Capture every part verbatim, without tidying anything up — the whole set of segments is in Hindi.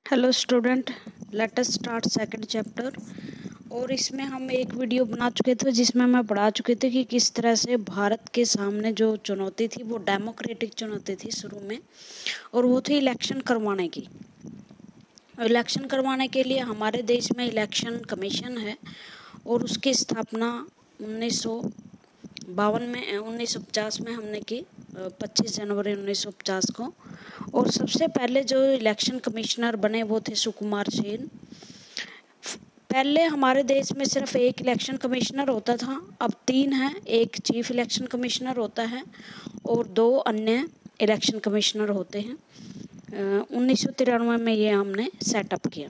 Hello student, let us start second chapter. और इसमें हम एक वीडियो बना चुके थे जिसमें मैं पढ़ा चुके थे कि किस तरह से भारत के सामने जो चुनौती थी वो डेमोक्रेटिक चुनौती थी शुरू में, और वो थी इलेक्शन करवाने की। इलेक्शन करवाने के लिए हमारे देश में इलेक्शन कमीशन है और उसकी स्थापना उन्नीस सौ बावन में उन्नीस सौ पचास में हमने की, पच्चीस जनवरी उन्नीस सौ पचास को। और सबसे पहले जो इलेक्शन कमिश्नर बने वो थे सुकुमार सेन। पहले हमारे देश में सिर्फ एक इलेक्शन कमिश्नर होता था, अब तीन है। एक चीफ इलेक्शन कमिश्नर होता है और दो अन्य इलेक्शन कमिश्नर होते हैं। उन्नीस सौ तिरानवे में ये हमने सेटअप किया।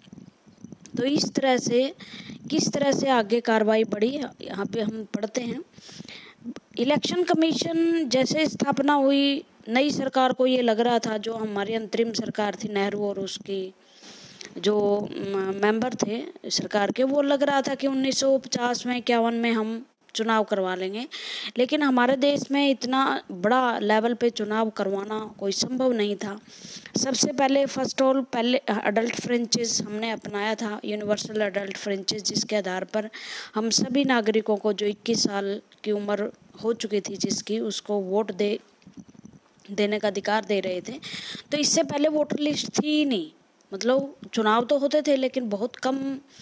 तो इस तरह से किस तरह से आगे कार्रवाई बढ़ी, यहाँ पे हम पढ़ते हैं। इलेक्शन कमीशन जैसे स्थापना हुई, नई सरकार को ये लग रहा था, जो हमारी अंतरिम सरकार थी नेहरू और उसकी जो मेंबर थे सरकार के, वो लग रहा था कि उन्नीस सौ पचास में इक्यावन में हम चुनाव करवा लेंगे। लेकिन हमारे देश में इतना बड़ा लेवल पे चुनाव करवाना कोई संभव नहीं था। सबसे पहले फर्स्ट ऑल पहले अडल्ट फ्रेंचेस हमने अपनाया था, यूनिवर्सल अडल्ट फ्रेंचेस, जिसके आधार पर हम सभी नागरिकों को जो इक्कीस साल की उम्र हो चुकी थी जिसकी, उसको वोट दे देने का अधिकार दे रहे थे। तो इससे पहले वोटर लिस्ट थी ही नहीं, मतलब चुनाव तो होते थे लेकिन बहुत कम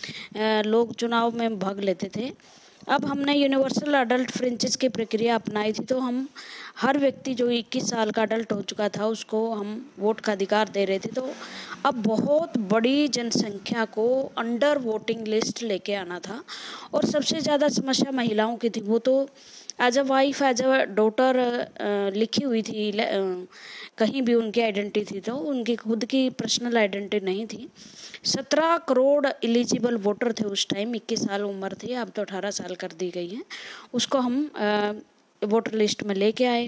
लोग चुनाव में भाग लेते थे। अब हमने यूनिवर्सल अडल्ट फ्रेंचाइज की प्रक्रिया अपनाई थी, तो हम हर व्यक्ति जो इक्कीस साल का अडल्ट हो चुका था उसको हम वोट का अधिकार दे रहे थे। तो अब बहुत बड़ी जनसंख्या को अंडर वोटिंग लिस्ट लेके आना था। और सबसे ज़्यादा समस्या महिलाओं की थी। वो तो as a wife, as a daughter लिखी हुई थी, कहीं भी उनकी आइडेंटिटी थी, तो उनकी खुद की पर्सनल आइडेंटिटी नहीं थी। सत्रह करोड़ एलिजिबल वोटर थे उस टाइम, इक्कीस साल उम्र थी, अब तो अठारह साल कर दी गई है। उसको हम वोटर लिस्ट में लेके आए।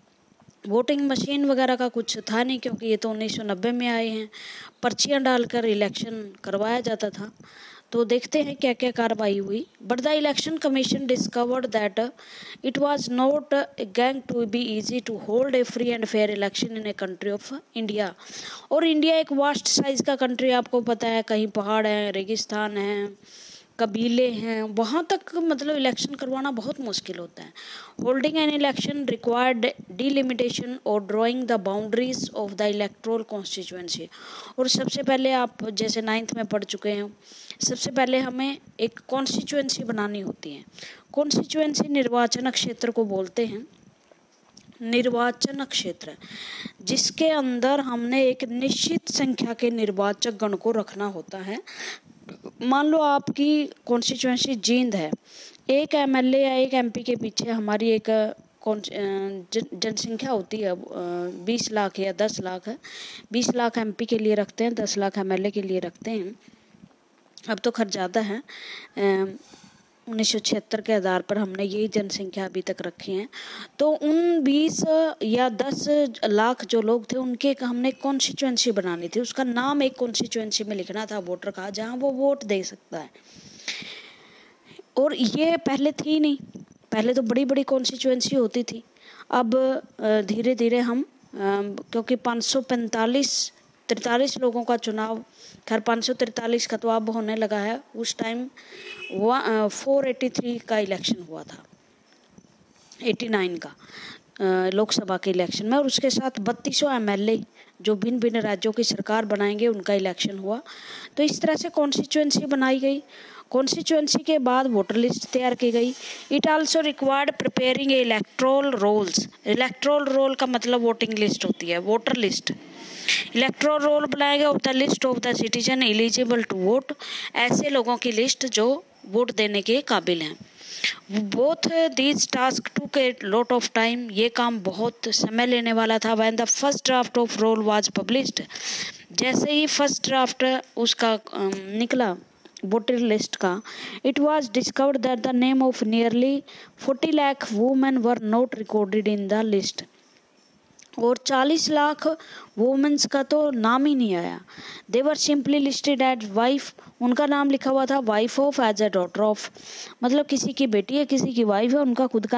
वोटिंग मशीन वगैरह का कुछ था नहीं, क्योंकि ये तो उन्नीस सौ नब्बे में आए हैं। पर्चियाँ डालकर इलेक्शन करवाया जाता था। तो देखते हैं क्या क्या कार्रवाई हुई। But the election commission discovered that it was not going to be easy to hold a free and fair election in a country of India. और इंडिया एक वास्ट साइज का कंट्री, आपको पता है, कहीं पहाड़ हैं, रेगिस्तान हैं, कबीले हैं, वहाँ तक मतलब इलेक्शन करवाना बहुत मुश्किल होता है। Holding an election required delimitation और drawing the boundaries of the electoral constituency. और सबसे पहले आप जैसे नाइन्थ में पढ़ चुके हैं, सबसे पहले हमें एक कॉन्स्टिट्यूएंसी बनानी होती है। कॉन्स्टिट्यूएंसी निर्वाचन क्षेत्र को बोलते हैं। निर्वाचन क्षेत्र जिसके अंदर हमने एक निश्चित संख्या के निर्वाचक गण को रखना होता है। मान लो आपकी कॉन्स्टिट्यूएंसी जींद है, एक एमएलए या एक एमपी के पीछे हमारी एक जनसंख्या होती है बीस लाख या दस लाख है। बीस लाख एमपी के लिए रखते हैं, दस लाख एमएलए के लिए रखते हैं। अब तो खर्च ज़्यादा है, उन्नीस सौ छिहत्तर के आधार पर हमने यही जनसंख्या अभी तक रखी है। तो उन बीस या दस लाख जो लोग थे उनके एक हमने कॉन्स्टिट्यूएंसी बनानी थी। उसका नाम एक कॉन्स्टिट्यूएंसी में लिखना था वोटर का, जहां वो वोट दे सकता है। और ये पहले थी नहीं, पहले तो बड़ी बड़ी कॉन्स्टिट्यूएंसी होती थी। अब धीरे धीरे हम, क्योंकि पाँच सौ पैंतालीस तैंतालीस लोगों का चुनाव, खैर पाँच सौ तैंतालीस का तो अब होने लगा है, उस टाइम चार सौ तिरासी का इलेक्शन हुआ था, नवासी का लोकसभा के इलेक्शन में। और उसके साथ बत्तीस सौ एमएलए जो भिन्न भिन्न राज्यों की सरकार बनाएंगे उनका इलेक्शन हुआ। तो इस तरह से कॉन्स्टिट्यूएंसी बनाई गई। कॉन्स्टिट्यूएंसी के बाद वोटर लिस्ट तैयार की गई। It also required preparing a electoral rolls. Electoral roll का मतलब वोटिंग लिस्ट होती है, वोटर लिस्ट। इलेक्ट्रोल रोल बनाएगा of the list of the citizen eligible to vote, ऐसे लोगों की लिस्ट जो वोट देने के काबिल हैं। Both these task took a lot of time, ये काम बहुत समय लेने वाला था। When the first draft of roll was published, जैसे ही फर्स्ट ड्राफ्ट उसका निकला वोटर लिस्ट का, it was discovered that the name of nearly forty lakh women were not recorded in the list. और चालीस लाख वुमेन्स का तो नाम ही नहीं आया। They were simply listed as wife, उनका नाम लिखा हुआ था wife of, as a daughter of, मतलब किसी की बेटी है, किसी की वाइफ है, उनका खुद का नाम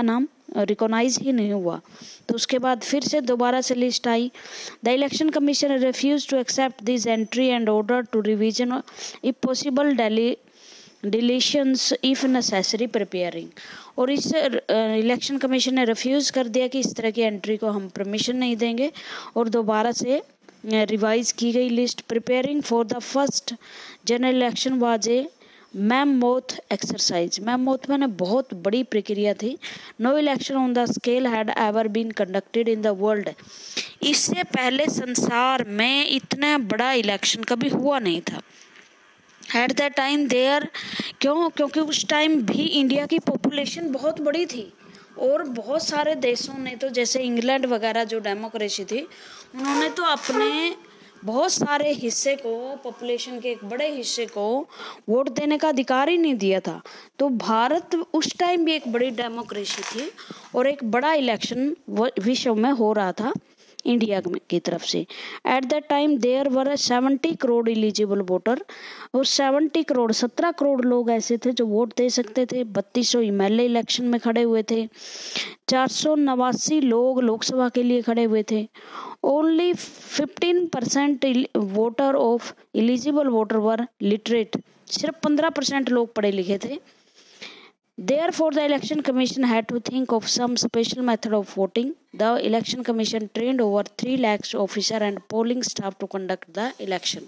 रिकॉग्नाइज ही नहीं हुआ। तो उसके बाद फिर से दोबारा से लिस्ट आई। The election commission refuse to accept this entry and order to revision if possible daily deletions if necessary preparing. और इस इलेक्शन कमीशन ने रिफ्यूज़ कर दिया कि इस तरह की एंट्री को हम परमिशन नहीं देंगे, और दोबारा से रिवाइज की गई list. Preparing for the first general election was a mammoth exercise. Mammoth मैंने बहुत बड़ी प्रक्रिया थी। No election on the scale had ever been conducted in the world. इससे पहले संसार में इतना बड़ा इलेक्शन कभी हुआ नहीं था। एट दैट टाइम देयर, क्यों? क्योंकि उस टाइम भी इंडिया की पॉपुलेशन बहुत बड़ी थी, और बहुत सारे देशों ने तो, जैसे इंग्लैंड वगैरह जो डेमोक्रेसी थी, उन्होंने तो अपने बहुत सारे हिस्से को, पॉपुलेशन के एक बड़े हिस्से को वोट देने का अधिकार ही नहीं दिया था। तो भारत उस टाइम भी एक बड़ी डेमोक्रेसी थी, और एक बड़ा इलेक्शन विश्व में हो रहा था इंडिया की तरफ से। At that time there were seventy crore eligible voter, और सेवेंटी करोड़ सत्रह करोड़ लोग ऐसे थे जो वोट दे सकते थे। बत्तीस सौ एम एल ए इलेक्शन में खड़े हुए थे। चार सौ नवासी लोग लोकसभा के लिए खड़े हुए थे। Only fifteen percent voter of eligible voter were literate. सिर्फ पंद्रह परसेंट लोग पढ़े लिखे थे। Therefore, the election commission had to think of some special method of voting. The election commission trained over three lakhs officer and polling staff to conduct the election.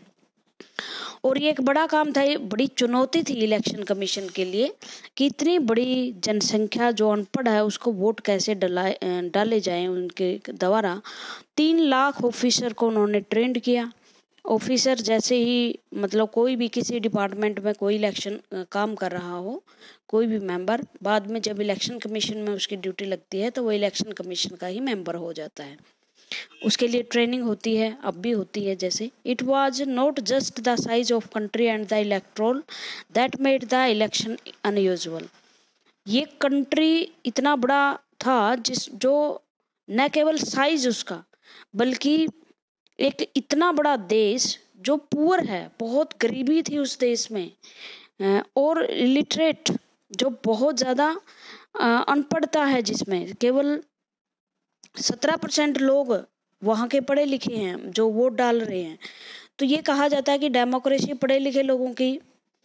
और ये एक बड़ा काम था, ये बड़ी चुनौती थी इलेक्शन कमीशन के लिए कि इतनी बड़ी जनसंख्या जो अनपढ़ है उसको वोट कैसे डलाए डाले जाएं उनके द्वारा। तीन लाख ऑफिसर को उन्होंने ट्रेंड किया। ऑफिसर जैसे ही, मतलब कोई भी किसी डिपार्टमेंट में कोई इलेक्शन काम कर रहा हो, कोई भी मेंबर, बाद में जब इलेक्शन कमीशन में उसकी ड्यूटी लगती है तो वो इलेक्शन कमीशन का ही मेंबर हो जाता है। उसके लिए ट्रेनिंग होती है, अब भी होती है। जैसे it was not just the size of country and the electoral that made the election unusual. ये कंट्री इतना बड़ा था जिस जो न केवल साइज उसका, बल्कि एक इतना बड़ा देश जो पुअर है, बहुत गरीबी थी उस देश में, और लिटरेट जो बहुत ज़्यादा अनपढ़ता है, जिसमें केवल सत्रह परसेंट लोग वहाँ के पढ़े लिखे हैं जो वोट डाल रहे हैं। तो ये कहा जाता है कि डेमोक्रेसी पढ़े लिखे लोगों की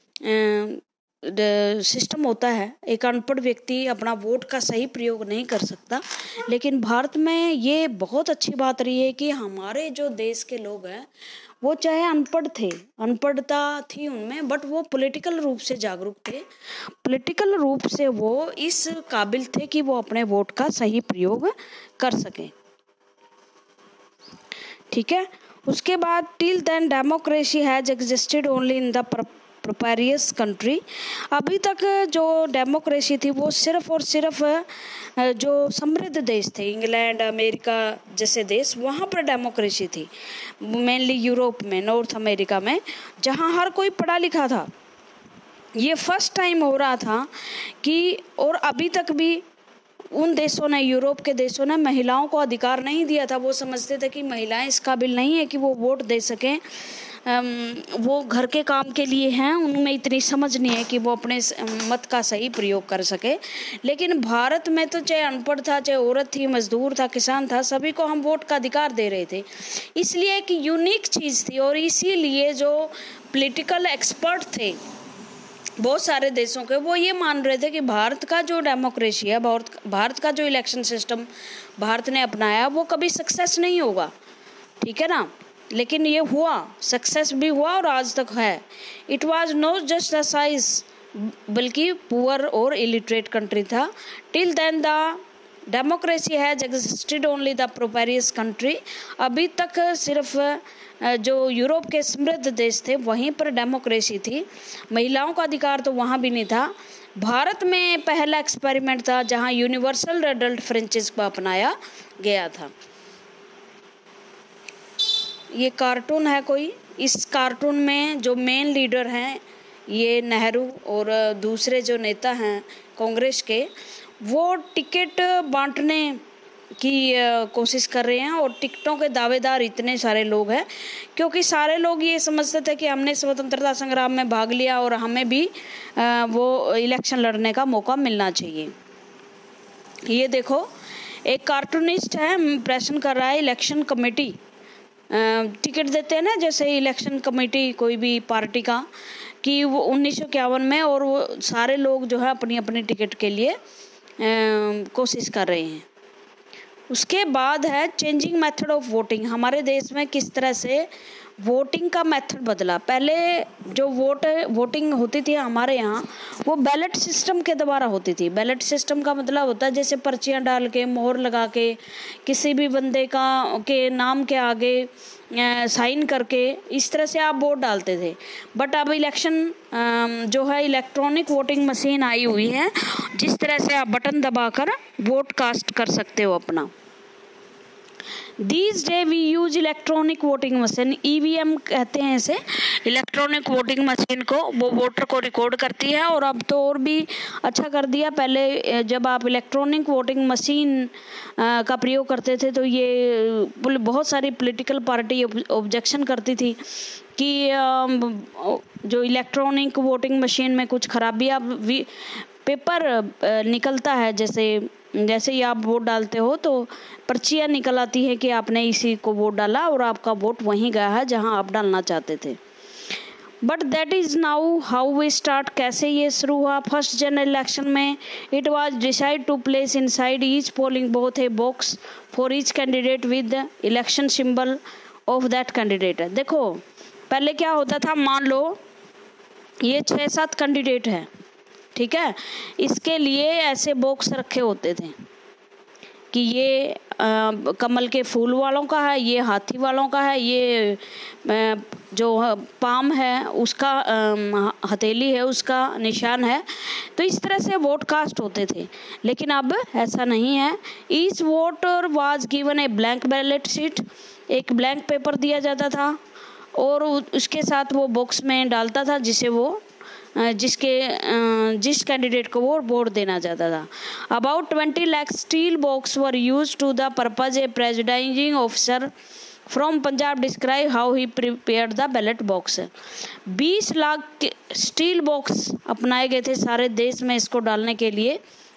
सिस्टम होता है। एक अनपढ़ व्यक्ति अपना वोट का सही प्रयोग नहीं कर सकता। लेकिन भारत में ये बहुत अच्छी बात रही है कि हमारे जो देश के लोग हैं वो चाहे अनपढ़ थे, अनपढ़ता थी उनमें, बट वो पॉलिटिकल रूप से जागरूक थे। पॉलिटिकल रूप से वो इस काबिल थे कि वो अपने वोट का सही प्रयोग कर सकें। ठीक है। उसके बाद till then democracy has existed only in the prosperous country. अभी तक जो डेमोक्रेसी थी वो सिर्फ और सिर्फ जो समृद्ध देश थे, इंग्लैंड, अमेरिका जैसे देश, वहाँ पर डेमोक्रेसी थी। मेनली यूरोप में, नॉर्थ अमेरिका में, जहाँ हर कोई पढ़ा लिखा था। ये फर्स्ट टाइम हो रहा था कि, और अभी तक भी उन देशों ने, यूरोप के देशों ने महिलाओं को अधिकार नहीं दिया था। वो समझते थे कि महिलाएं इस काबिल नहीं है कि वो वोट दे सकें, वो घर के काम के लिए हैं, उनमें इतनी समझ नहीं है कि वो अपने मत का सही प्रयोग कर सके। लेकिन भारत में तो चाहे अनपढ़ था, चाहे औरत थी, मजदूर था, किसान था, सभी को हम वोट का अधिकार दे रहे थे। इसलिए एक यूनिक चीज़ थी, और इसीलिए जो पॉलिटिकल एक्सपर्ट थे बहुत सारे देशों के, वो ये मान रहे थे कि भारत का जो डेमोक्रेसी है, भारत का जो इलेक्शन सिस्टम भारत ने अपनाया, वो कभी सक्सेस नहीं होगा। ठीक है ना। लेकिन ये हुआ, सक्सेस भी हुआ और आज तक है। It was not just the size, बल्कि पुअर और इलिटरेट कंट्री था। Till then the democracy has existed only the prosperous country. अभी तक सिर्फ जो यूरोप के समृद्ध देश थे वहीं पर डेमोक्रेसी थी। महिलाओं का अधिकार तो वहाँ भी नहीं था। भारत में पहला एक्सपेरिमेंट था जहाँ यूनिवर्सल एडल्ट फ्रेंचाइज को अपनाया गया था। ये कार्टून है कोई, इस कार्टून में जो मेन लीडर हैं ये नेहरू और दूसरे जो नेता हैं कांग्रेस के, वो टिकट बांटने की कोशिश कर रहे हैं, और टिकटों के दावेदार इतने सारे लोग हैं, क्योंकि सारे लोग ये समझते थे कि हमने स्वतंत्रता संग्राम में भाग लिया और हमें भी वो इलेक्शन लड़ने का मौका मिलना चाहिए। ये देखो, एक कार्टूनिस्ट है, प्रश्न कर रहा है इलेक्शन कमेटी टिकट देते हैं ना, जैसे इलेक्शन कमेटी कोई भी पार्टी का, कि वो उन्नीस सौ इक्यावन में, और वो सारे लोग जो है अपनी अपनी टिकट के लिए कोशिश कर रहे हैं। उसके बाद है चेंजिंग मेथड ऑफ वोटिंग। हमारे देश में किस तरह से वोटिंग का मेथड बदला। पहले जो वोट वोटिंग होती थी हमारे यहाँ, वो बैलेट सिस्टम के द्वारा होती थी। बैलेट सिस्टम का मतलब होता है जैसे पर्चियाँ डाल के, मोहर लगा के, किसी भी बंदे का के नाम के आगे साइन करके, इस तरह से आप वोट डालते थे। बट अब इलेक्शन जो है इलेक्ट्रॉनिक वोटिंग मशीन आई हुई है, जिस तरह से आप बटन दबाकर वोट कास्ट कर सकते हो अपना। These day we use electronic voting machine, E V M कहते हैं इसे, इलेक्ट्रॉनिक वोटिंग मशीन को। वो वोटर को रिकॉर्ड करती है, और अब तो और भी अच्छा कर दिया। पहले जब आप इलेक्ट्रॉनिक वोटिंग मशीन का प्रयोग करते थे तो ये बहुत सारी पॉलिटिकल पार्टी ऑब्जेक्शन करती थी कि जो इलेक्ट्रॉनिक वोटिंग मशीन में कुछ खराबियाँ, पेपर निकलता है, जैसे जैसे ही आप वोट डालते हो तो पर्चियाँ निकल आती है कि आपने इसी को वोट डाला और आपका वोट वहीं गया है जहां आप डालना चाहते थे। But that is now how we start. कैसे ये शुरू हुआ? फर्स्ट जनरल इलेक्शन में it was decide to place inside each polling booth a box for each candidate with the election symbol of that candidate. देखो पहले क्या होता था, मान लो ये छः सात कैंडिडेट है, ठीक है, इसके लिए ऐसे बॉक्स रखे होते थे कि ये आ, कमल के फूल वालों का है, ये हाथी वालों का है, ये आ, जो पाम है उसका, हथेली है उसका निशान है। तो इस तरह से वोट कास्ट होते थे। लेकिन अब ऐसा नहीं है। Each voter was given a blank ballot sheet, एक ब्लैंक पेपर दिया जाता था और उसके साथ वो बॉक्स में डालता था जिसे वो जिसके जिस कैंडिडेट को वो वोट देना चाहता था। About twenty lakh steel box were use to the purpose. A presiding officer from Punjab describe how he prepared the ballot box. बीस लाख स्टील बॉक्स अपनाए गए थे सारे देश में इसको डालने के लिए।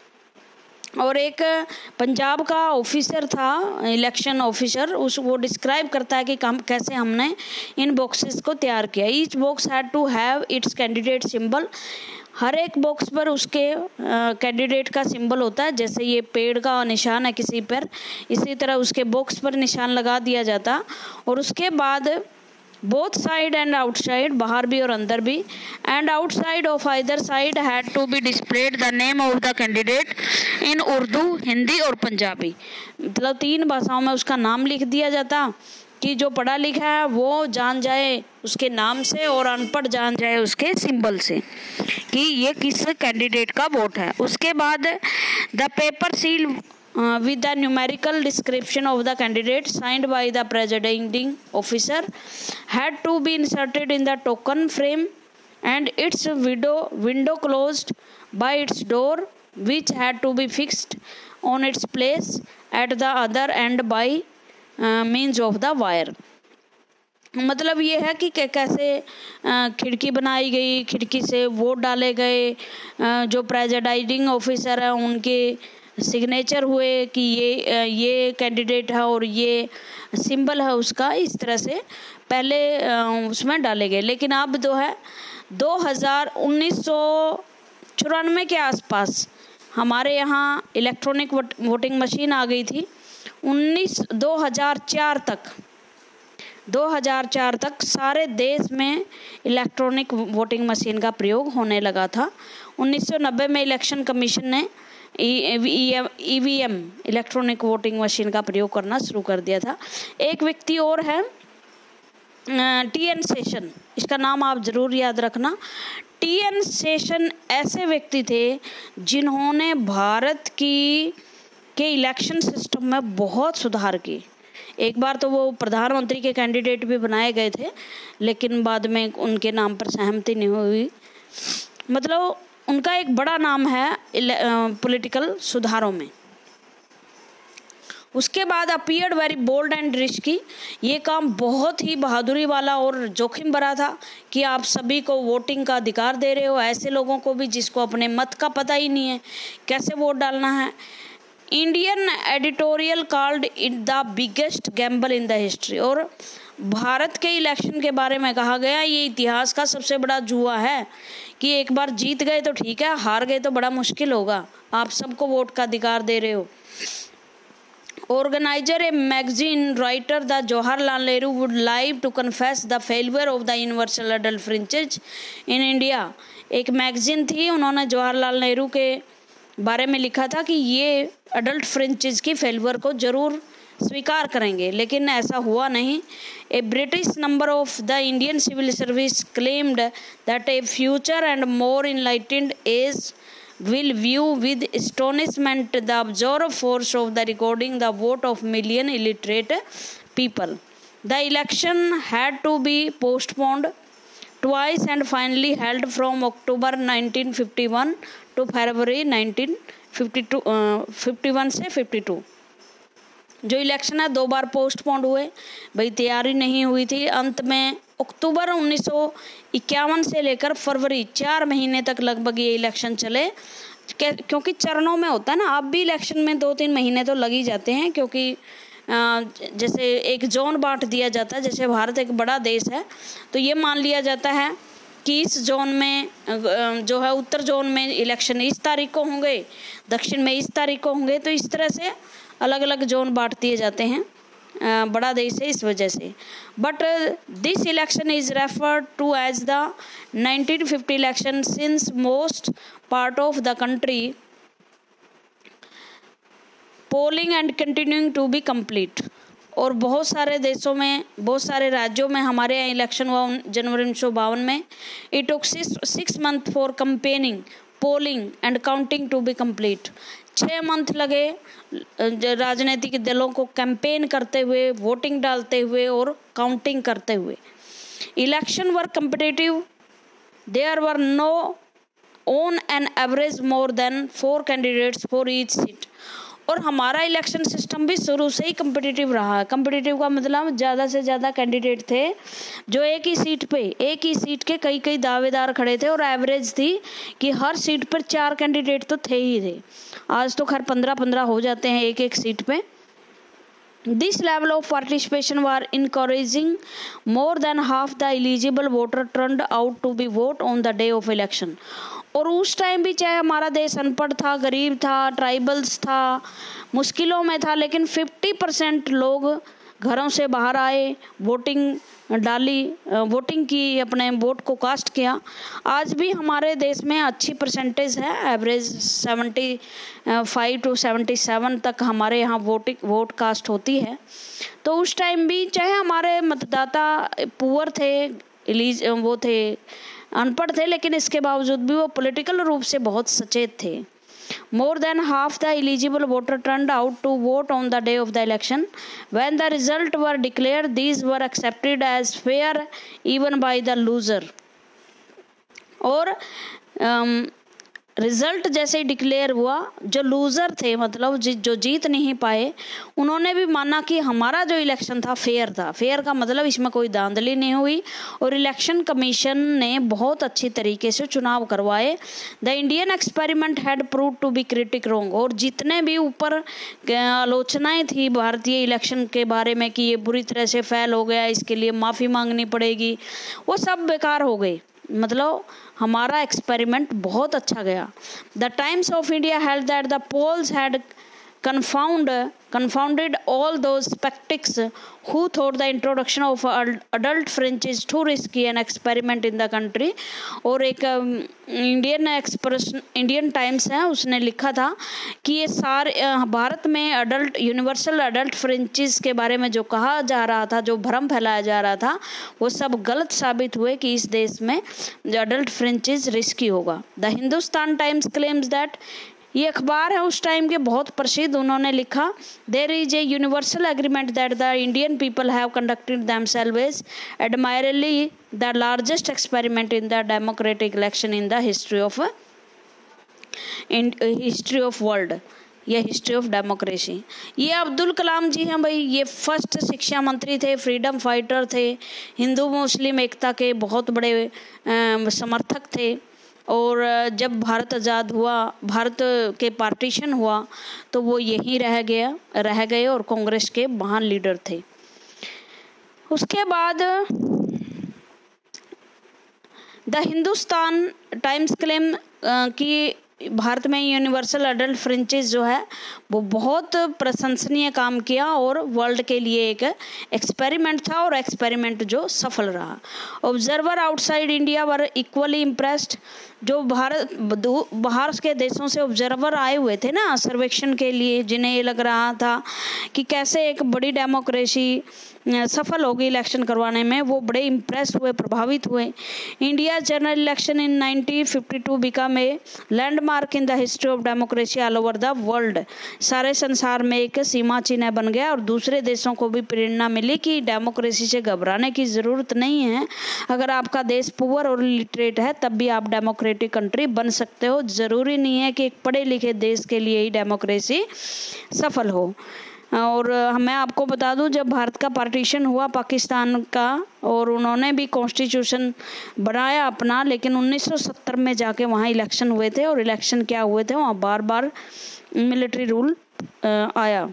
और एक पंजाब का ऑफिसर था, इलेक्शन ऑफिसर, उस वो डिस्क्राइब करता है कि हम कैसे हमने इन बॉक्सेस को तैयार किया। Each box had to have its candidate symbol. हर एक बॉक्स पर उसके कैंडिडेट का सिंबल होता है। जैसे ये पेड़ का निशान है किसी पर, इसी तरह उसके बॉक्स पर निशान लगा दिया जाता। और उसके बाद बोथ साइड एंड आउटसाइड, बाहर भी और अंदर भी, and outside of either side had to be displayed the name of the candidate in Urdu, Hindi और पंजाबी। मतलब तीन भाषाओं में उसका नाम लिख दिया जाता कि जो पढ़ा लिखा है वो जान जाए उसके नाम से और अनपढ़ जान जाए उसके सिंबल से कि ये किस कैंडिडेट का वोट है। उसके बाद the paper seal Uh, with the numerical description of the candidate signed by the presiding officer had to be inserted in the token frame and its window window closed by its door, which had to be fixed on its place at the other end by uh, means of the wire. मतलब ये है कि कैसे खिड़की बनाई गई, खिड़की से वोट डाले गए, जो प्रेसिडाइंग ऑफिसर है उनके सिग्नेचर हुए कि ये ये कैंडिडेट है और ये सिंबल है उसका, इस तरह से पहले उसमें डाले गए। लेकिन अब जो है दो हज़ार उन्नीस सौ चौरानवे के आसपास हमारे यहाँ इलेक्ट्रॉनिक वोटिंग मशीन आ गई थी। उन्नीस दो हज़ार चार तक दो हज़ार चार तक सारे देश में इलेक्ट्रॉनिक वोटिंग मशीन का प्रयोग होने लगा था। उन्नीस सौ नब्बे में इलेक्शन कमीशन ने E V M electronic voting machine का प्रयोग करना शुरू कर दिया था। एक व्यक्ति और है टी एन सेशन, इसका नाम आप ज़रूर याद रखना। टी एन सेशन ऐसे व्यक्ति थे जिन्होंने भारत की के इलेक्शन सिस्टम में बहुत सुधार किए। एक बार तो वो प्रधानमंत्री के कैंडिडेट भी बनाए गए थे, लेकिन बाद में उनके नाम पर सहमति नहीं हुई। मतलब उनका एक बड़ा नाम है पॉलिटिकल सुधारों में। उसके बाद appeared very bold and risky. ये काम बहुत ही बहादुरी वाला और जोखिम भरा था कि आप सभी को वोटिंग का अधिकार दे रहे हो, ऐसे लोगों को भी जिसको अपने मत का पता ही नहीं है, कैसे वोट डालना है। Indian editorial called it the biggest gamble in the history. और भारत के इलेक्शन के बारे में कहा गया ये इतिहास का सबसे बड़ा जुआ है कि एक बार जीत गए तो ठीक है, हार गए तो बड़ा मुश्किल होगा। आप सबको वोट का अधिकार दे रहे हो। Organizer a magazine writer the Jawaharlal Nehru would live to confess the failure of the universal adult franchise in India। एक मैगजीन थी, उन्होंने जवाहरलाल नेहरू के बारे में लिखा था कि ये अडल्ट फ्रेंचाइज की फेलियर को जरूर स्वीकार करेंगे, लेकिन ऐसा हुआ नहीं। A British number of the Indian civil service claimed that a future and more enlightened age will view with astonishment the absurd force of the recording the vote of million illiterate people. The election had to be postponed twice and finally held from October nineteen fifty-one to February nineteen fifty-two, uh, fifty-one से बावन। जो इलेक्शन है दो बार पोस्टपोन्ड हुए, भाई तैयारी नहीं हुई थी। अंत में अक्टूबर उन्नीस सौ इक्यावन से लेकर फरवरी चार महीने तक लगभग ये इलेक्शन चले, क्योंकि चरणों में होता है ना। अब भी इलेक्शन में दो तीन महीने तो लग ही जाते हैं, क्योंकि जैसे एक जोन बांट दिया जाता है। जैसे भारत एक बड़ा देश है तो ये मान लिया जाता है कि इस जोन में जो है उत्तर जोन में इलेक्शन इस तारीख को होंगे, दक्षिण में इस तारीख को होंगे, तो इस तरह से अलग अलग जोन बांट दिए जाते हैं। बड़ा देश है इस वजह से। But this election is referred to as the nineteen fifty election since most part of the country polling and continuing to be complete. और बहुत सारे देशों में, बहुत सारे राज्यों में हमारे यहाँ इलेक्शन हुआ जनवरी उन्नीस सौ बावन में। It took six month for campaigning polling and counting to be complete. छः मंथ लगे राजनीतिक दलों को कैंपेन करते हुए, वोटिंग डालते हुए और काउंटिंग करते हुए। Election were competitive, there were no on an average more than four candidates for each seat. और हमारा इलेक्शन सिस्टम भी शुरू से ही कम्पिटिटिव रहा है। कम्पिटिटिव का मतलब ज़्यादा से ज़्यादा कैंडिडेट थे जो एक ही सीट पे, एक ही सीट के कई कई दावेदार खड़े थे, और एवरेज थी कि हर सीट पर चार कैंडिडेट तो थे ही थे। आज तो खैर पंद्रह पंद्रह हो जाते हैं एक एक सीट पे। This level of participation was encouraging. More than half the eligible voter turned out to be vote on the day of election. और उस टाइम भी चाहे हमारा देश अनपढ़ था, गरीब था, ट्राइबल्स था, मुश्किलों में था, लेकिन पचास परसेंट लोग घरों से बाहर आए, वोटिंग डाली, वोटिंग की, अपने वोट को कास्ट किया। आज भी हमारे देश में अच्छी परसेंटेज है, average seventy five to seventy seven तक हमारे यहाँ वोटिंग वोट कास्ट होती है। तो उस टाइम भी चाहे हमारे मतदाता पुअर थे, एलिज वो थे, अनपढ़ थे, लेकिन इसके बावजूद भी वो पॉलिटिकल रूप से बहुत सचेत थे। More than half the eligible voter turned out to vote on the day of the election. When the result were declared, these were accepted as fair even by the loser. और रिजल्ट जैसे ही डिक्लेयर हुआ, जो लूज़र थे, मतलब जो जीत नहीं पाए, उन्होंने भी माना कि हमारा जो इलेक्शन था फेयर था। फेयर का मतलब इसमें कोई धांधली नहीं हुई, और इलेक्शन कमीशन ने बहुत अच्छी तरीके से चुनाव करवाए। The Indian experiment had prove to be critic wrong. और जितने भी ऊपर आलोचनाएं थी भारतीय इलेक्शन के बारे में कि ये बुरी तरह से फेल हो गया, इसके लिए माफ़ी मांगनी पड़ेगी, वो सब बेकार हो गई। मतलब हमारा एक्सपेरिमेंट बहुत अच्छा गया। The Times of India held that the polls had confound confounded all those skeptics who thought the introduction of adult franchise too risky an experiment in the country। और एक इंडियन एक्सप्रेस इंडियन टाइम्स है, उसने लिखा था कि ये सारे भारत में अडल्ट यूनिवर्सल अडल्ट फ्रेंचाइज के बारे में जो कहा जा रहा था, जो भ्रम फैलाया जा रहा था, वो सब गलत साबित हुए कि इस देश में अडल्ट फ्रेंचाइज रिस्की होगा। The Hindustan Times claims that, ये अखबार है उस टाइम के बहुत प्रसिद्ध, उन्होंने लिखा, there is a universal agreement that the Indian people have conducted themselves admirably the largest experiment in the democratic election in the history of in history of world या हिस्ट्री ऑफ डेमोक्रेसी। ये अब्दुल कलाम जी हैं भाई, ये फर्स्ट शिक्षा मंत्री थे, फ्रीडम फाइटर थे, हिंदू मुस्लिम एकता के बहुत बड़े आ, समर्थक थे। और जब भारत आज़ाद हुआ, भारत के पार्टीशन हुआ, तो वो यहीं रह गया रह गए और कांग्रेस के महान लीडर थे। उसके बाद द हिंदुस्तान टाइम्स क्लेम कि भारत में यूनिवर्सल अडल्ट फ्रेंचाइज जो है वो बहुत प्रशंसनीय काम किया और वर्ल्ड के लिए एक एक्सपेरिमेंट था और एक्सपेरिमेंट जो सफल रहा। Observer outside India were equally impressed. जो भारत बाहर के देशों से ऑब्जर्वर आए हुए थे ना सर्वेक्षण के लिए, जिन्हें ये लग रहा था कि कैसे एक बड़ी डेमोक्रेसी सफल होगी इलेक्शन करवाने में, वो बड़े इम्प्रेस हुए, प्रभावित हुए। India general election in nineteen fifty to become a landmark in the history of democracy all over the world. सारे संसार में एक सीमा चिन्ह बन गया और दूसरे देशों को भी प्रेरणा मिली कि डेमोक्रेसी से घबराने की ज़रूरत नहीं है। अगर आपका देश पुअर और लिटरेट है तब भी आप डेमोक्रेटिक कंट्री बन सकते हो। ज़रूरी नहीं है कि एक पढ़े लिखे देश के लिए ही डेमोक्रेसी सफल हो। और मैं आपको बता दूं, जब भारत का पार्टीशन हुआ पाकिस्तान का और उन्होंने भी कॉन्स्टिट्यूशन बनाया अपना, लेकिन उन्नीस सौ सत्तर में जाके वहाँ इलेक्शन हुए थे और इलेक्शन क्या हुए थे, वहाँ बार बार मिलिट्री रूल आया।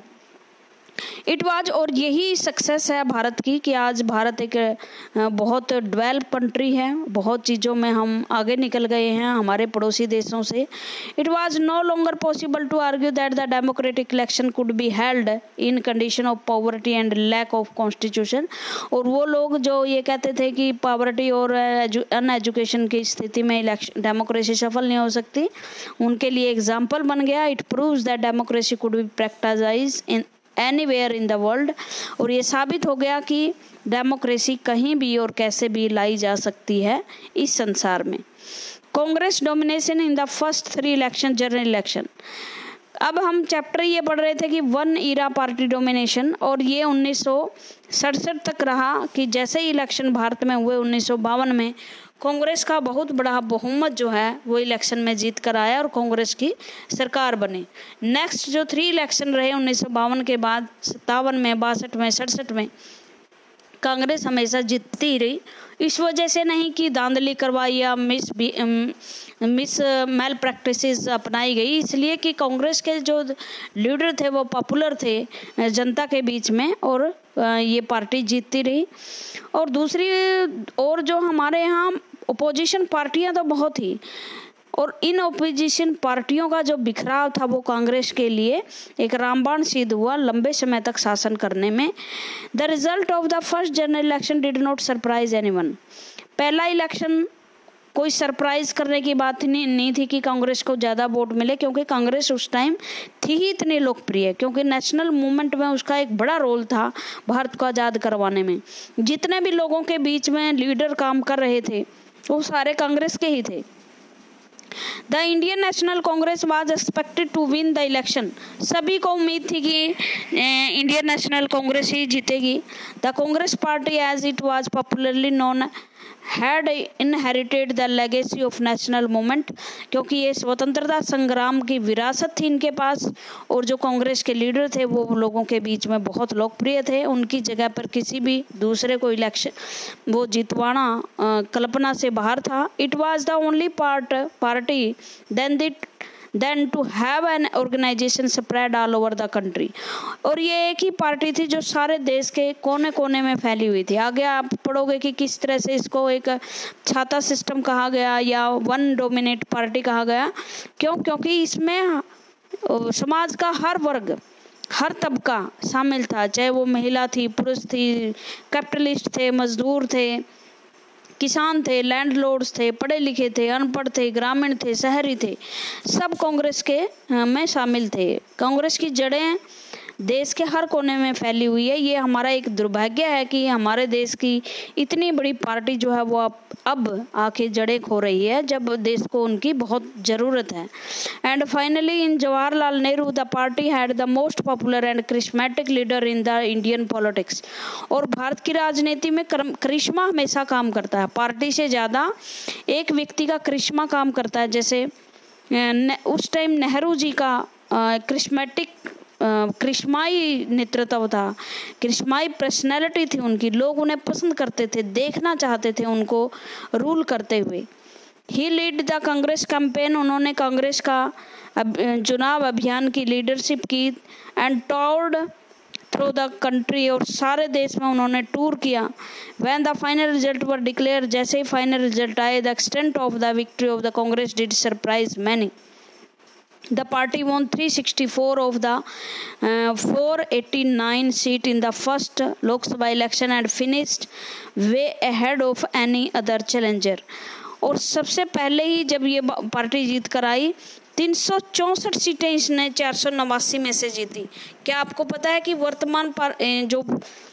इट वाज, और यही सक्सेस है भारत की कि आज भारत एक बहुत डेवलप कंट्री है, बहुत चीज़ों में हम आगे निकल गए हैं हमारे पड़ोसी देशों से। It was no longer possible to argue that the democratic election could be held in condition of poverty and lack of constitution. और वो लोग जो ये कहते थे कि पॉवर्टी और अनएजुकेशन की स्थिति में इलेक्शन डेमोक्रेसी सफल नहीं हो सकती, उनके लिए एग्जाम्पल बन गया। It proves that democracy could be practised in anywhere in the world. और ये साबित हो गया कि डेमोक्रेसी कहीं भी और कैसे भी लाई जा सकती है इस संसार में। Congress domination in the first three election general election. अब हम चैप्टर ये पढ़ रहे थे कि वन ईरा पार्टी डोमिनेशन, और ये उन्नीस सौ सड़सठ तक रहा कि जैसे ही इलेक्शन भारत में हुए उन्नीस सौ बावन में कांग्रेस का बहुत बड़ा बहुमत जो है वो इलेक्शन में जीत कर आया और कांग्रेस की सरकार बनी। नेक्स्ट जो थ्री इलेक्शन रहे उन्नीस सौ बावन के बाद, सत्तावन में, बासठ में, सड़सठ में, कांग्रेस हमेशा जीतती रही। इस वजह से नहीं कि धांधली करवाई या मिस भी मिस मेल प्रैक्टिसेस अपनाई गई, इसलिए कि कांग्रेस के जो लीडर थे वो पॉपुलर थे जनता के बीच में और ये पार्टी जीतती रही। और दूसरी और जो हमारे यहाँ अपोजिशन पार्टियां तो बहुत ही, और इन अपोजिशन पार्टियों का जो बिखराव था वो कांग्रेस के लिए एक रामबाण सिद्ध हुआ लंबे समय तक शासन करने में। The result of the first general election did not surprise anyone. पहला इलेक्शन कोई सरप्राइज करने की बात नहीं, नहीं थी कि कांग्रेस को ज़्यादा वोट मिले, क्योंकि कांग्रेस उस टाइम थी ही इतनी लोकप्रिय, क्योंकि नेशनल मूवमेंट में उसका एक बड़ा रोल था भारत को आज़ाद करवाने में। जितने भी लोगों के बीच में लीडर काम कर रहे थे वो सारे कांग्रेस के ही थे। The Indian National Congress was expected to win the election. सभी को उम्मीद थी कि इंडियन नेशनल कांग्रेस ही जीतेगी। The Congress party as it was popularly known had inherited the legacy of national movement, क्योंकि ये स्वतंत्रता संग्राम की विरासत थी इनके पास, और जो कांग्रेस के लीडर थे वो लोगों के बीच में बहुत लोकप्रिय थे। उनकी जगह पर किसी भी दूसरे को इलेक्शन वो जितवाना कल्पना से बाहर था। It was the only part party then the then to have an organisation spread all over the country. और ये एक ही पार्टी थी जो सारे देश के कोने कोने में फैली हुई थी। आगे आप पढ़ोगे कि किस तरह से इसको एक छाता सिस्टम कहा गया या वन डोमिनेट पार्टी कहा गया। क्यों? क्योंकि इसमें समाज का हर वर्ग, हर तबका शामिल था, चाहे वो महिला थी, पुरुष थी, कैपिटलिस्ट थे, मजदूर थे, किसान थे, लैंडलॉर्ड्स थे, पढ़े लिखे थे, अनपढ़ थे, ग्रामीण थे, शहरी थे, सब कांग्रेस के में शामिल थे। कांग्रेस की जड़ें देश के हर कोने में फैली हुई है। ये हमारा एक दुर्भाग्य है कि हमारे देश की इतनी बड़ी पार्टी जो है वो अब आके जड़ें खो रही है, जब देश को उनकी बहुत ज़रूरत है। And finally in Jawaharlal Nehru the party had the most popular and charismatic leader in the Indian politics. और भारत की राजनीति में करिश्मा हमेशा काम करता है, पार्टी से ज़्यादा एक व्यक्ति का करिश्मा काम करता है। जैसे उस टाइम नेहरू जी का करिश्मेटिक करिश्माई नेतृत्व था, करिश्माई पर्सनैलिटी थी उनकी, लोग उन्हें पसंद करते थे, देखना चाहते थे उनको रूल करते हुए। He lead the Congress campaign, उन्होंने कांग्रेस का चुनाव अभियान की लीडरशिप की। And toured through the country, और सारे देश में उन्होंने टूर किया। When the final result were declare, जैसे ही फाइनल रिजल्ट आए, the extent of the victory of the Congress did surprise many. The party won three hundred sixty-four of the uh, four hundred eighty-nine seat in the first Lok Sabha election and finished way ahead of any other challenger। और सबसे पहले ही जब ये पार्टी जीत कर आई, तीन सौ चौंसठ सीटें इसने चार सौ नवासी में से जीती। क्या आपको पता है कि वर्तमान पर जो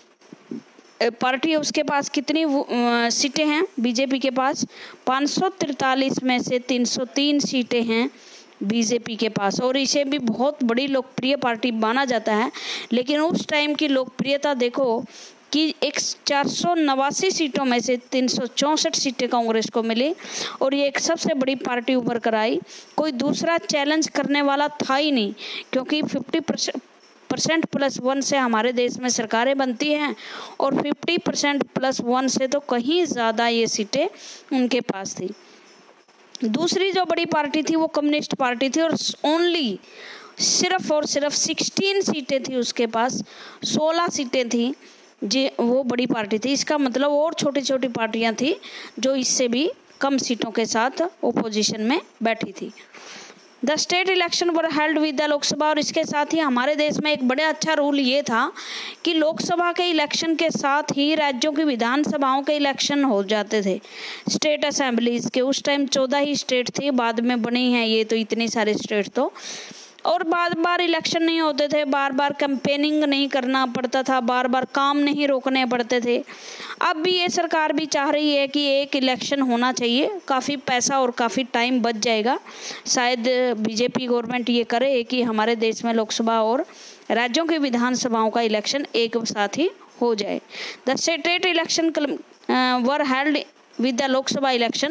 पार्टी है उसके पास कितनी सीटें हैं? बीजेपी के पास पाँच सौ तिरतालीस में से तीन सौ तीन सीटें हैं बीजेपी के पास, और इसे भी बहुत बड़ी लोकप्रिय पार्टी माना जाता है। लेकिन उस टाइम की लोकप्रियता देखो कि एक चार सौ नवासी सीटों में से तीन सौ चौंसठ सीटें कांग्रेस को मिली, और ये एक सबसे बड़ी पार्टी उभर कर आई। कोई दूसरा चैलेंज करने वाला था ही नहीं, क्योंकि पचास परसेंट प्लस वन से हमारे देश में सरकारें बनती हैं, और पचास परसेंट प्लस वन से तो कहीं ज़्यादा ये सीटें उनके पास थी। दूसरी जो बड़ी पार्टी थी वो कम्युनिस्ट पार्टी थी, और ओनली सिर्फ और सिर्फ सोलह सीटें थी उसके पास, सोलह सीटें थी जी, वो बड़ी पार्टी थी। इसका मतलब और छोटी छोटी पार्टियां थी जो इससे भी कम सीटों के साथ ओपोजिशन में बैठी थी। The state election were held with the Lok Sabha, और इसके साथ ही हमारे देश में एक बड़ा अच्छा रूल ये था कि लोकसभा के इलेक्शन के साथ ही राज्यों की विधानसभाओं के इलेक्शन हो जाते थे। स्टेट असेंबलीज के उस टाइम चौदह ही स्टेट थी, बाद में बनी हैं ये तो इतने सारे स्टेट, तो और बार बार इलेक्शन नहीं होते थे, बार बार कैंपेनिंग नहीं करना पड़ता था, बार बार काम नहीं रोकने पड़ते थे। अब भी ये सरकार भी चाह रही है कि एक इलेक्शन होना चाहिए, काफ़ी पैसा और काफ़ी टाइम बच जाएगा। शायद बीजेपी गवर्नमेंट ये करे कि हमारे देश में लोकसभा और राज्यों की विधानसभाओं का इलेक्शन एक साथ ही हो जाए। The state election were held with the Lok Sabha election,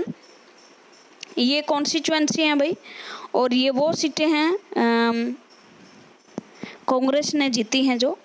ये कॉन्स्टिट्यूएंसी हैं भाई, और ये वो सीटें हैं कांग्रेस ने जीती हैं। जो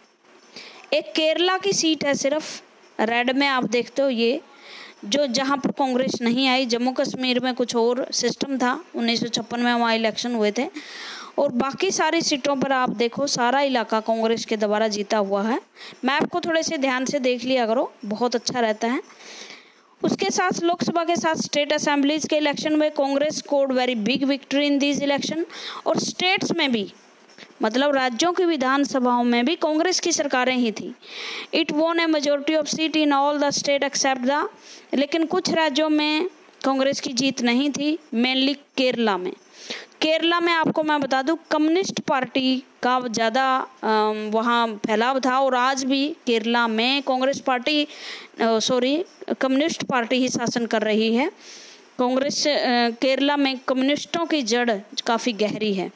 एक केरला की सीट है सिर्फ, रेड में आप देखते हो, ये जो जहाँ पर कांग्रेस नहीं आई। जम्मू कश्मीर में कुछ और सिस्टम था, उन्नीस सौ छप्पन में वहाँ इलेक्शन हुए थे, और बाकी सारी सीटों पर आप देखो सारा इलाका कांग्रेस के द्वारा जीता हुआ है। मैप को थोड़े से ध्यान से देख लिया करो, बहुत अच्छा रहता है। उसके साथ लोकसभा के साथ स्टेट असेंबलीज के इलेक्शन में Congress scored very big victory in this election, और स्टेट्स में भी मतलब राज्यों की विधानसभाओं में भी कांग्रेस की सरकारें ही थी। It won a majority of seat in all the state except the, लेकिन कुछ राज्यों में कांग्रेस की जीत नहीं थी, मेनली केरला में। केरला में आपको मैं बता दूं कम्युनिस्ट पार्टी का ज़्यादा वहाँ फैलाव था, और आज भी केरला में Congress party sorry communist party ही शासन कर रही है। कांग्रेस केरला में कम्युनिस्टों की जड़ काफ़ी गहरी है।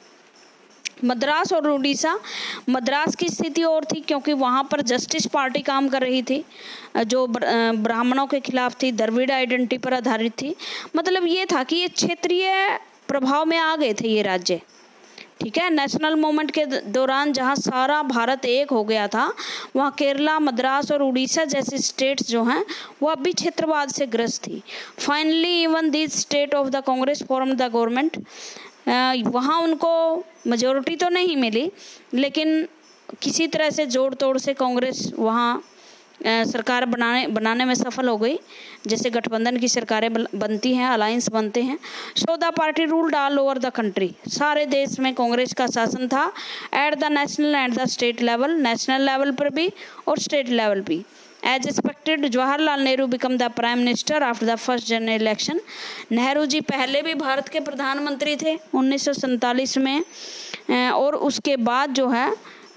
मद्रास और उड़ीसा, मद्रास की स्थिति और थी क्योंकि वहाँ पर जस्टिस पार्टी काम कर रही थी जो ब्राह्मणों के खिलाफ थी, द्रविड़ आइडेंटिटी पर आधारित थी। मतलब ये था कि ये क्षेत्रीय प्रभाव में आ गए थे ये राज्य, ठीक है। नेशनल मूवमेंट के दौरान जहाँ सारा भारत एक हो गया था, वहाँ केरला, मद्रास और उड़ीसा जैसे स्टेट्स जो हैं वो अब भी क्षेत्रवाद से ग्रस्त थी। Finally even this state of the Congress form the government, वहाँ उनको मेजोरिटी तो नहीं मिली, लेकिन किसी तरह से जोड़ तोड़ से कांग्रेस वहाँ सरकार बनाने बनाने में सफल हो गई। जैसे गठबंधन की सरकारें बनती हैं, अलायंस बनते हैं। So the party ruled all over the country, सारे देश में कांग्रेस का शासन था। At the national and the state level, national level पर भी और स्टेट लेवल भी। As expected Jawaharlal Nehru become the prime minister after the first general election. Nehru ji पहले भी भारत के प्रधानमंत्री थे उन्नीस सौ सैंतालीस में, और उसके बाद जो है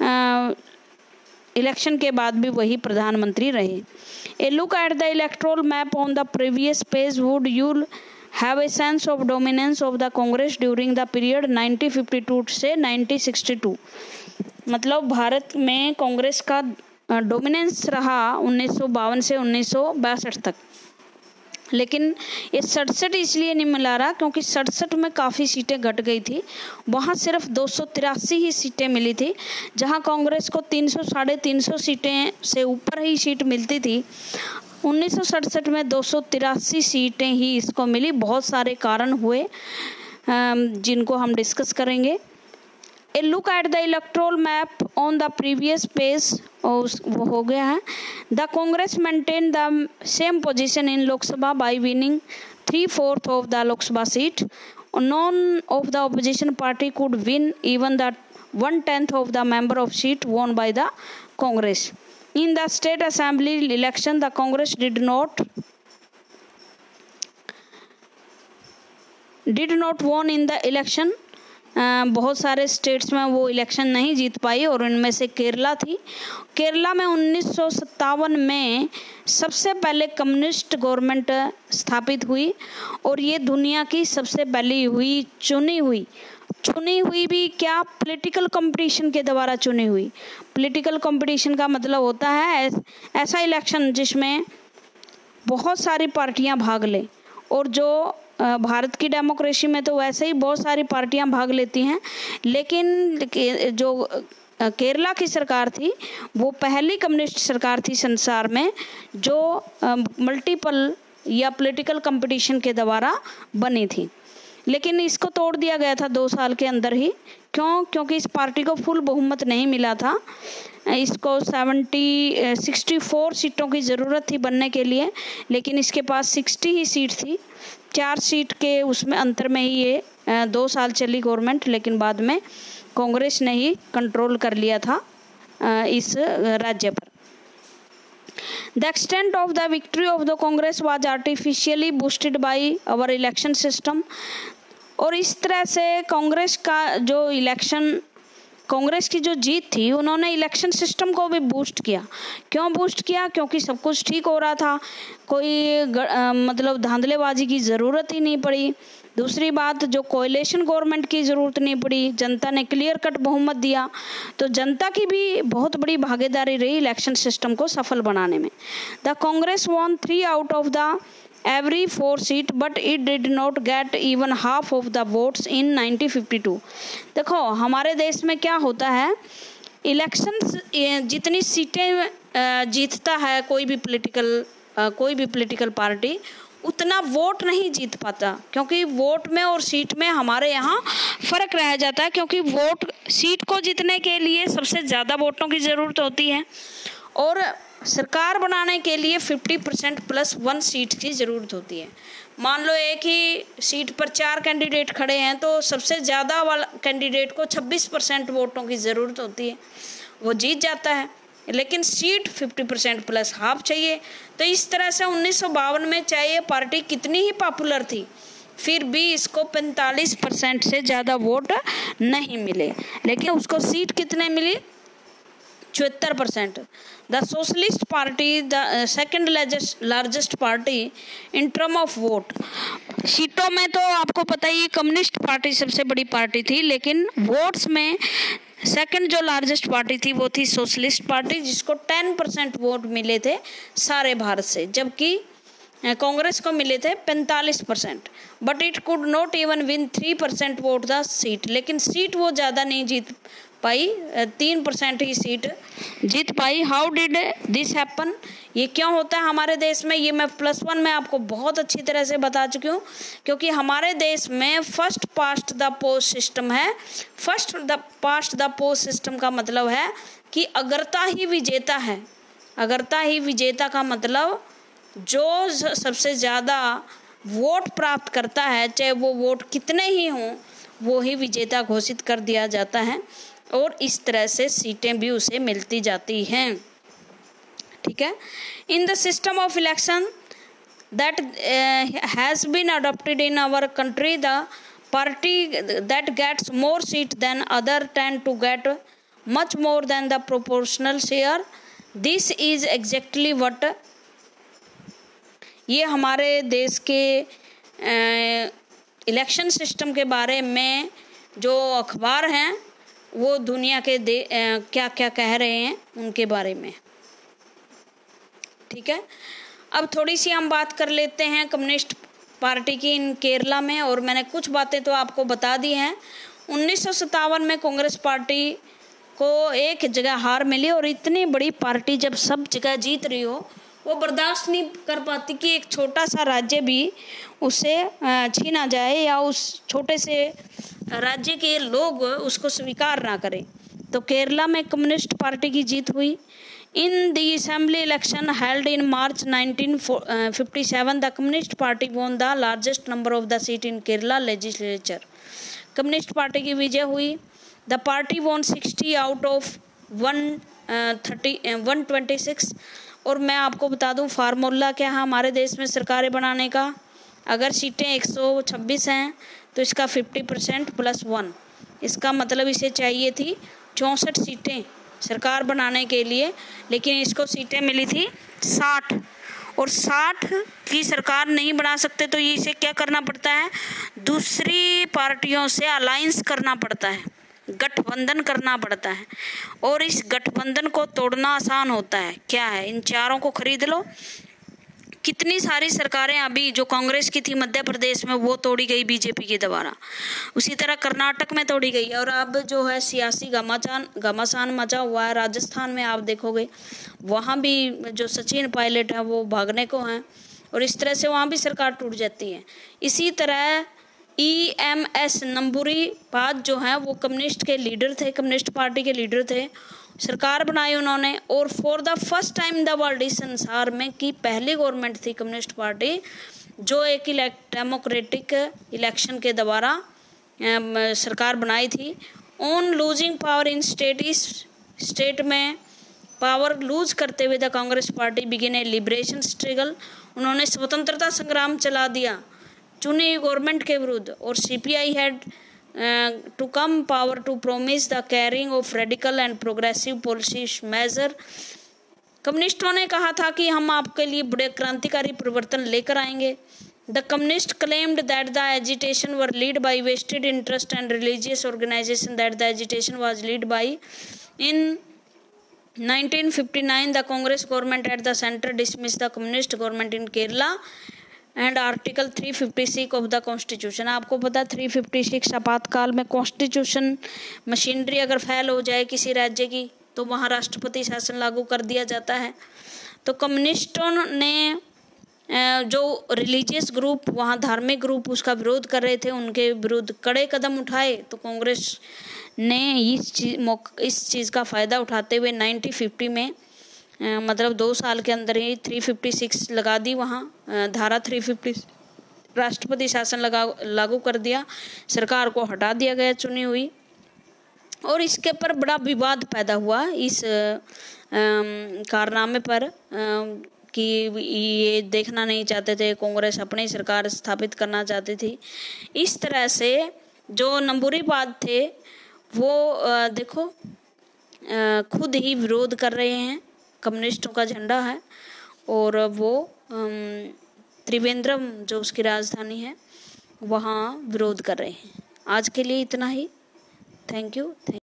इलेक्शन के बाद भी वही प्रधानमंत्री रहे। A look at the electoral map on the previous page would you have a sense of dominance of the Congress during the period nineteen fifty two से नाइनटीन सिक्सटी टू। मतलब भारत में कांग्रेस का डोमिनेंस रहा उन्नीस सौ बावन से उन्नीस सौ बासठ तक। लेकिन ये सड़सठ इसलिए नहीं मिला रहा क्योंकि सड़सठ में काफ़ी सीटें घट गई थी, वहाँ सिर्फ दो सौ तिरासी ही सीटें मिली थी, जहाँ कांग्रेस को तीन सौ साढ़े तीन सौ सीटें से ऊपर ही सीट मिलती थी। उन्नीस सौ सड़सठ में दो सौ तिरासी सीटें ही इसको मिली। बहुत सारे कारण हुए जिनको हम डिस्कस करेंगे। A look at the electoral map on the previous page, वो हो गया है। The Congress maintain the same position in Lok Sabha by winning three fourth of the Lok Sabha seat. None of the opposition party could win even the one tenth of the member of seat won by the Congress. In the state assembly election, the Congress did not did not won in the election. Uh, बहुत सारे स्टेट्स में वो इलेक्शन नहीं जीत पाई और उनमें से केरला थी। केरला में उन्नीस सौ सत्तावन में सबसे पहले कम्युनिस्ट गवर्नमेंट स्थापित हुई और ये दुनिया की सबसे पहली हुई चुनी हुई चुनी हुई भी क्या पॉलिटिकल कंपटीशन के द्वारा चुनी हुई। पॉलिटिकल कंपटीशन का मतलब होता है ऐसा इलेक्शन जिसमें बहुत सारी पार्टियां भाग लें, और जो भारत की डेमोक्रेसी में तो वैसे ही बहुत सारी पार्टियां भाग लेती हैं, लेकिन जो केरला की सरकार थी वो पहली कम्युनिस्ट सरकार थी संसार में जो मल्टीपल या पॉलिटिकल कंपटीशन के द्वारा बनी थी। लेकिन इसको तोड़ दिया गया था दो साल के अंदर ही। क्यों? क्योंकि इस पार्टी को फुल बहुमत नहीं मिला था। इसको सेवेंटी सिक्सटी फोर सीटों की ज़रूरत थी बनने के लिए, लेकिन इसके पास सिक्सटी ही सीट थी। चार सीट के उसमें अंतर में ही ये दो साल चली गवर्नमेंट, लेकिन बाद में कांग्रेस ने ही कंट्रोल कर लिया था इस राज्य पर। The extent of the victory of the Congress was artificially boosted by our election system। और इस तरह से कांग्रेस का जो इलेक्शन कांग्रेस की जो जीत थी उन्होंने इलेक्शन सिस्टम को भी बूस्ट किया। क्यों बूस्ट किया? क्योंकि सब कुछ ठीक हो रहा था, कोई आ, मतलब धांधलेबाजी की ज़रूरत ही नहीं पड़ी। दूसरी बात, जो कोएलिशन गवर्नमेंट की ज़रूरत नहीं पड़ी, जनता ने क्लियर कट बहुमत दिया, तो जनता की भी बहुत बड़ी भागीदारी रही इलेक्शन सिस्टम को सफल बनाने में। The Congress won three out of the every four seat but it did not get even half of the votes in nineteen fifty two. देखो हमारे देश में क्या होता है, इलेक्शन जितनी सीटें जीतता है कोई भी पॉलिटिकल कोई भी पॉलिटिकल पार्टी, उतना वोट नहीं जीत पाता, क्योंकि वोट में और सीट में हमारे यहाँ फ़र्क रह जाता है। क्योंकि वोट सीट को जीतने के लिए सबसे ज़्यादा वोटों की ज़रूरत होती है और सरकार बनाने के लिए पचास परसेंट प्लस वन सीट की ज़रूरत होती है। मान लो एक ही सीट पर चार कैंडिडेट खड़े हैं तो सबसे ज़्यादा वाला कैंडिडेट को छब्बीस परसेंट वोटों की ज़रूरत होती है, वो जीत जाता है। लेकिन सीट पचास परसेंट प्लस हाफ चाहिए। तो इस तरह से उन्नीस सौ बावन में चाहे ये पार्टी कितनी ही पॉपुलर थी, फिर भी इसको पैंतालीस परसेंट से ज़्यादा वोट नहीं मिले। लेकिन उसको सीट कितने मिली? चौहत्तर percent. The socialist party the second largest party in term of vote. सीटों में तो आपको पता ही कम्युनिस्ट पार्टी सबसे बड़ी पार्टी थी, लेकिन वोट्स में सेकंड जो लार्जेस्ट पार्टी थी वो थी सोशलिस्ट पार्टी, जिसको टेन परसेंट वोट मिले थे सारे भारत से, जबकि कांग्रेस को मिले थे पैंतालीस percent. But it could not even win three percent vote the seat. लेकिन सीट वो ज़्यादा नहीं जीत पाई, तीन परसेंट ही सीट जीत पाई। How did this happen? ये क्यों होता है हमारे देश में? ये मैं प्लस वन में आपको बहुत अच्छी तरह से बता चुकी हूँ, क्योंकि हमारे देश में first past the post system है। First the past the post system का मतलब है कि अगरता ही विजेता है। अगरता ही विजेता का मतलब जो सबसे ज़्यादा वोट प्राप्त करता है, चाहे वो वोट कितने ही हों, वो ही विजेता घोषित कर दिया जाता है और इस तरह से सीटें भी उसे मिलती जाती हैं। ठीक है। In the system of election that has been adopted in our country, the party that gets more seat than other tend to get much more than the proportional share. This is exactly what, ये हमारे देश के इलेक्शन सिस्टम के बारे में जो अखबार हैं वो दुनिया के दे आ, क्या क्या कह रहे हैं उनके बारे में। ठीक है। अब थोड़ी सी हम बात कर लेते हैं कम्युनिस्ट पार्टी की इन केरला में, और मैंने कुछ बातें तो आपको बता दी हैं। उन्नीस सौ सत्तावन में कांग्रेस पार्टी को एक जगह हार मिली, और इतनी बड़ी पार्टी जब सब जगह जीत रही हो वो बर्दाश्त नहीं कर पाती कि एक छोटा सा राज्य भी उसे छीना जाए या उस छोटे से राज्य के लोग उसको स्वीकार ना करें। तो केरला में कम्युनिस्ट पार्टी की जीत हुई। In the assembly election held in March nineteen fifty seven the communist party won the largest number of the seat in Kerala legislature. Communist party की विजय हुई। The party won sixty out of one thirty one twenty six. और मैं आपको बता दूं फार्मूला क्या है हमारे देश में सरकारें बनाने का। अगर सीटें एक सौ छब्बीस हैं तो इसका फिफ्टी परसेंट प्लस वन, इसका मतलब इसे चाहिए थी चौंसठ सीटें सरकार बनाने के लिए, लेकिन इसको सीटें मिली थी साठ, और साठ की सरकार नहीं बना सकते तो ये इसे क्या करना पड़ता है, दूसरी पार्टियों से अलायंस करना पड़ता है, गठबंधन करना पड़ता है। और इस गठबंधन को तोड़ना आसान होता है। क्या है, इन चारों को खरीद लो। कितनी सारी सरकारें अभी जो कांग्रेस की थी मध्य प्रदेश में वो तोड़ी गई बीजेपी के द्वारा, उसी तरह कर्नाटक में तोड़ी गई। और अब जो है सियासी घमासान घमासान मचा हुआ है राजस्थान में, आप देखोगे वहाँ भी जो सचिन पायलट है वो भागने को हैं, और इस तरह से वहाँ भी सरकार टूट जाती है। इसी तरह ई एम एस नंबूरी पाद जो हैं वो कम्युनिस्ट के लीडर थे, कम्युनिस्ट पार्टी के लीडर थे, सरकार बनाई उन्होंने। और for the first time in the world, इस संसार में की पहली गवर्नमेंट थी कम्युनिस्ट पार्टी जो एक इलेक्ट डेमोक्रेटिक इलेक्शन के द्वारा सरकार बनाई थी। On losing power in state, इस स्टेट में पावर लूज करते हुए the Congress party begin a liberation struggle, उन्होंने स्वतंत्रता संग्राम चला दिया चुनी गवर्नमेंट के विरुद्ध। और CPI had to come power to promise the carrying of radical and progressive policy measure. कम्युनिस्टों ने कहा था कि हम आपके लिए बड़े क्रांतिकारी परिवर्तन लेकर आएंगे। The communist claimed that the agitation were lead by vested interest and religious organisation that the agitation was lead by. In nineteen fifty nine the Congress government at the centre dismiss the communist government in Kerala and article three fifty six of the constitution. आपको पता थ्री फिफ्टी सिक्स आपातकाल में कॉन्स्टिट्यूशन मशीनरी अगर फेल हो जाए किसी राज्य की तो वहाँ राष्ट्रपति शासन लागू कर दिया जाता है। तो कम्युनिस्टों ने जो रिलीजियस ग्रुप वहाँ धार्मिक ग्रुप उसका विरोध कर रहे थे, उनके विरुद्ध कड़े कदम उठाए। तो कांग्रेस ने इस चीज इस चीज़ का फ़ायदा उठाते हुए नाइनटीन फिफ्टी में Uh, मतलब दो साल के अंदर ही थ्री फिफ्टी सिक्स लगा दी, वहाँ uh, धारा थ्री फिफ्टी राष्ट्रपति शासन लगा लागू कर दिया, सरकार को हटा दिया गया चुनी हुई। और इसके पर बड़ा विवाद पैदा हुआ इस uh, um, कारनामे पर uh, कि ये देखना नहीं चाहते थे, कांग्रेस अपनी सरकार स्थापित करना चाहती थी। इस तरह से जो नंबूरी पाद थे वो uh, देखो uh, खुद ही विरोध कर रहे हैं, कम्युनिस्टों का झंडा है, और वो त्रिवेंद्रम जो उसकी राजधानी है वहाँ विरोध कर रहे हैं। आज के लिए इतना ही। Thank you.